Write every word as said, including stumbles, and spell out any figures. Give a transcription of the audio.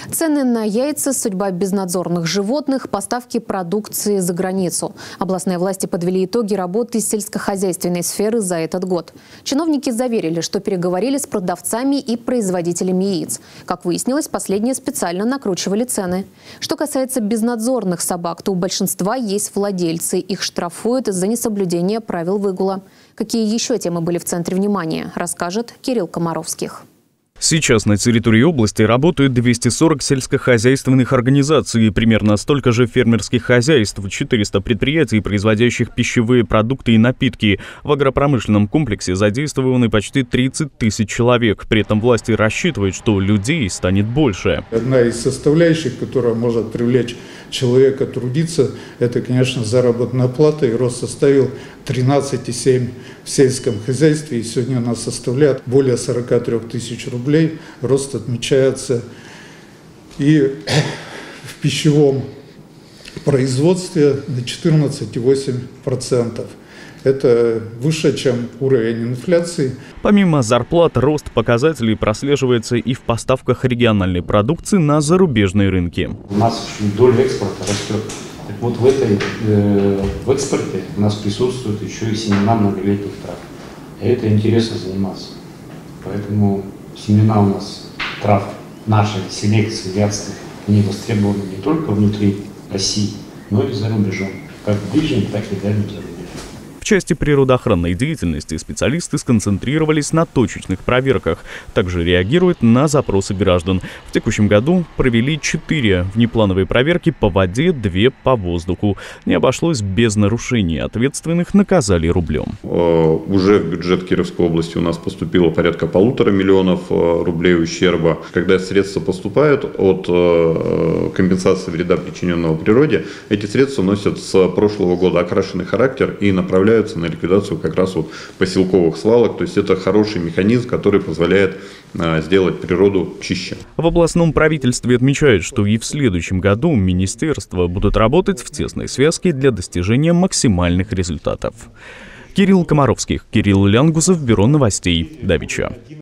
Цены на яйца, судьба безнадзорных животных, поставки продукции за границу. Областные власти подвели итоги работы сельскохозяйственной сферы за этот год. Чиновники заверили, что переговорили с продавцами и производителями яиц. Как выяснилось, последние специально накручивали цены. Что касается безнадзорных собак, то у большинства есть владельцы. Их штрафуют за несоблюдение правил выгула. Какие еще темы были в центре внимания, расскажет Кирилл Комаровских. Сейчас на территории области работают двести сорок сельскохозяйственных организаций, примерно столько же фермерских хозяйств, четыреста предприятий, производящих пищевые продукты и напитки. В агропромышленном комплексе задействованы почти тридцать тысяч человек. При этом власти рассчитывают, что людей станет больше. Одна из составляющих, которая может привлечь человека трудиться, это, конечно, заработная плата. И рост составил тринадцать целых семь десятых в сельском хозяйстве. И сегодня она составляет более сорока трёх тысяч рублей. Рост отмечается и в пищевом производстве на четырнадцать целых восемь десятых процента. Это выше, чем уровень инфляции. Помимо зарплат, рост показателей прослеживается и в поставках региональной продукции на зарубежные рынки. У нас доля экспорта растет. Так вот в этой э, в экспорте у нас присутствует еще и семена многолетних трав. И это интересно заниматься. Поэтому семена у нас трав нашей селекции вятских, они востребованы не только внутри России, но и за рубежом. Как в ближнем, так и дальнем зарубежье. В части природоохранной деятельности специалисты сконцентрировались на точечных проверках, также реагируют на запросы граждан. В текущем году провели четыре внеплановые проверки по воде, две по воздуху. Не обошлось без нарушений, ответственных наказали рублем. Уже в бюджет Кировской области у нас поступило порядка полутора миллионов рублей ущерба. Когда средства поступают от компенсации вреда, причиненного природе, эти средства носят с прошлого года окрашенный характер и направляют на ликвидацию как раз вот поселковых свалок. То есть это хороший механизм, который позволяет а, сделать природу чище. В областном правительстве отмечают, что и в следующем году министерства будут работать в тесной связке для достижения максимальных результатов. Кирилл Комаровских, Кирилл Лянгусов, Бюро новостей Давича.